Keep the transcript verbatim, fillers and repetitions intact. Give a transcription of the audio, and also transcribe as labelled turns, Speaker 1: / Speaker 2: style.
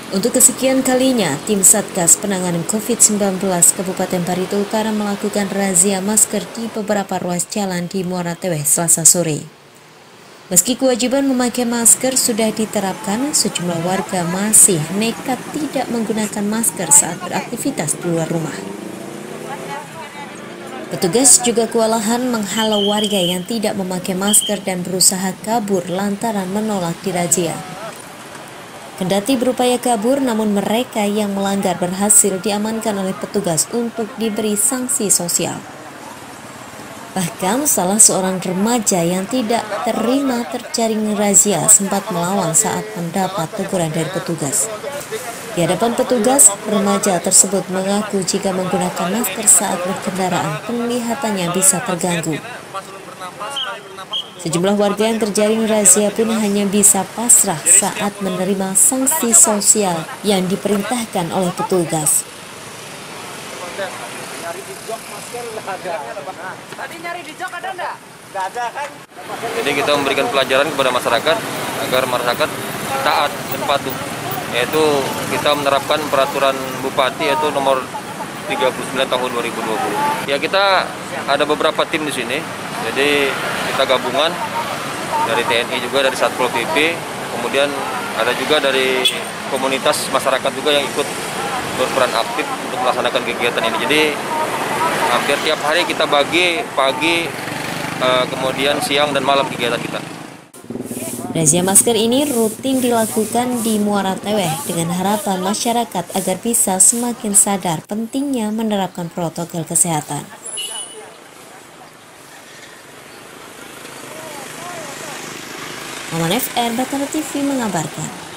Speaker 1: Untuk kesekian kalinya, tim Satgas Penanganan covid sembilan belas Kabupaten Barito Utara melakukan razia masker di beberapa ruas jalan di Muara Teweh Selasa sore. Meski kewajiban memakai masker sudah diterapkan, sejumlah warga masih nekat tidak menggunakan masker saat beraktivitas di luar rumah. Petugas juga kewalahan menghalau warga yang tidak memakai masker dan berusaha kabur lantaran menolak dirazia. Kendati berupaya kabur, namun mereka yang melanggar berhasil diamankan oleh petugas untuk diberi sanksi sosial. Bahkan salah seorang remaja yang tidak terima terjaring razia sempat melawan saat mendapat teguran dari petugas. Di hadapan petugas, remaja tersebut mengaku jika menggunakan masker saat berkendaraan penglihatannya bisa terganggu. Sejumlah warga yang terjaring razia pun hanya bisa pasrah saat menerima sanksi sosial yang diperintahkan oleh petugas.
Speaker 2: Jadi kita memberikan pelajaran kepada masyarakat agar masyarakat taat dan patuh. Yaitu kita menerapkan peraturan Bupati yaitu nomor tiga puluh sembilan tahun dua ribu dua puluh. Ya kita ada beberapa tim di sini. Jadi kita gabungan dari T N I juga, dari Satpol P P, kemudian ada juga dari komunitas masyarakat juga yang ikut berperan aktif untuk melaksanakan kegiatan ini. Jadi hampir tiap hari kita bagi pagi, kemudian siang dan malam kegiatan kita.
Speaker 1: Razia masker ini rutin dilakukan di Muara Teweh dengan harapan masyarakat agar bisa semakin sadar pentingnya menerapkan protokol kesehatan. Maman F R Batara T V mengabarkan.